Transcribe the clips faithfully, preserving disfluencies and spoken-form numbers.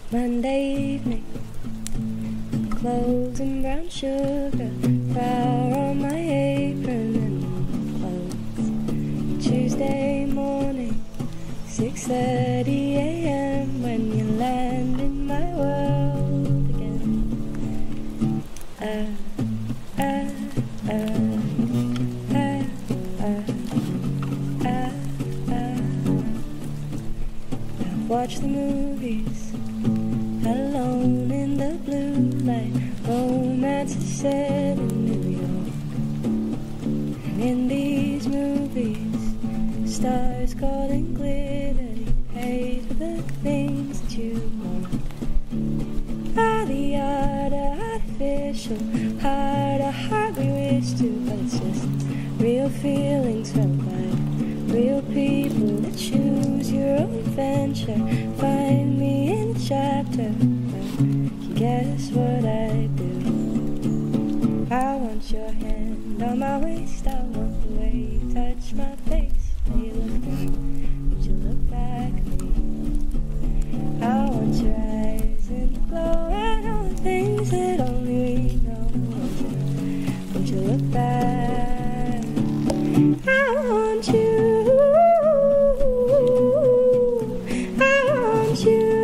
Monday evening, cloves and brown sugar, flour on my apron and clothes. Tuesday morning, six thirty a m when you land in my world again. Uh, uh, uh, uh, uh, uh, uh. I've watched the movies alone in the blue light. Romance is set in New York, and in these movies, stars gold and glitter. You pay for the things that you want. Ah, the art, artificial heart, a heart we wish to, but it's just real feelings felt by real people that choose your own adventure. Find me in a chapter. Guess what I do? I want your hand on my waist. I want the way you touch my face. How you look down, would you look back at me? I want your eyes in the glow and all the things that only we know. Would you look back? I want you. I want you.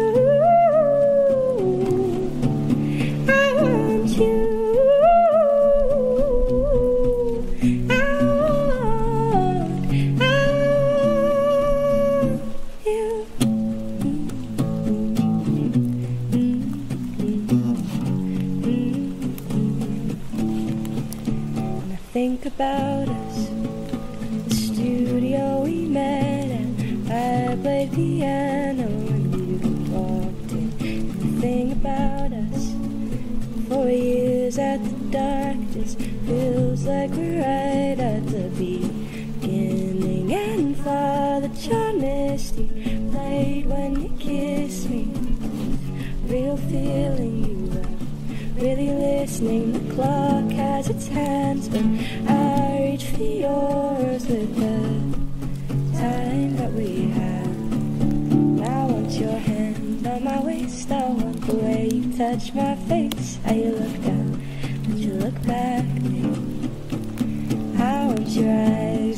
Think about us, the studio we met at. I played piano and you walked in. And think about us, four years at the darkness feels like we're right at the beginning. And Father John Misty played when you kissed me. Real feeling you are really listening. The clock has its hands, but I reach for yours with the time that we have. I want your hand on my waist. I want the way you touch my face. How you look down, would you look back at me? I want your eyes